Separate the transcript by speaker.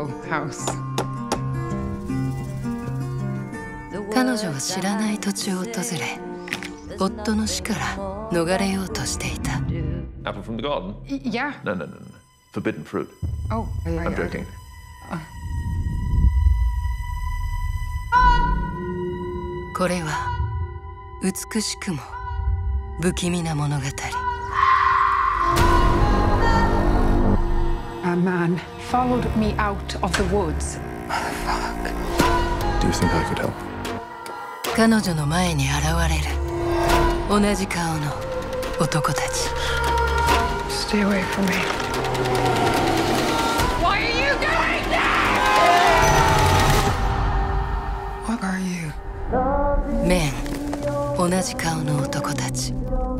Speaker 1: beautiful house.
Speaker 2: 彼女は知らない土地を訪れ、夫の死から逃れようとしていた。
Speaker 3: Apple from the garden?
Speaker 1: Yeah.
Speaker 3: No, no, no, no. Forbidden fruit.
Speaker 1: Oh, yeah,
Speaker 3: I'm
Speaker 1: yeah.
Speaker 3: joking.
Speaker 2: これは美しくも不気味な物語。
Speaker 1: A man followed me out of the woods.
Speaker 3: Fuck. Do you think I could help?
Speaker 2: 彼女の前に現れる同じ顔の男たち。
Speaker 1: Stay away from me. Why are you doing that? What are you?
Speaker 2: メン、同じ顔の男たち。